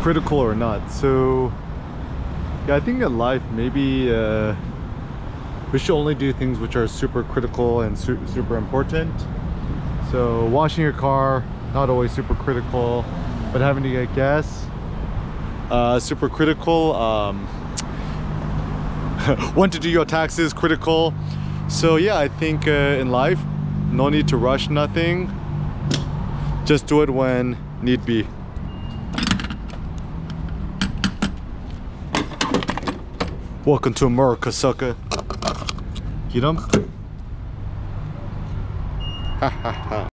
critical or not. So yeah, I think in life maybe we should only do things which are super critical and super important. So washing your car, not always super critical, but having to get gas, super critical. When to do your taxes, critical. So yeah, I think in life, no need to rush nothing. Just do it when need be. Welcome to America, sucker. Get 'em? Ha ha ha.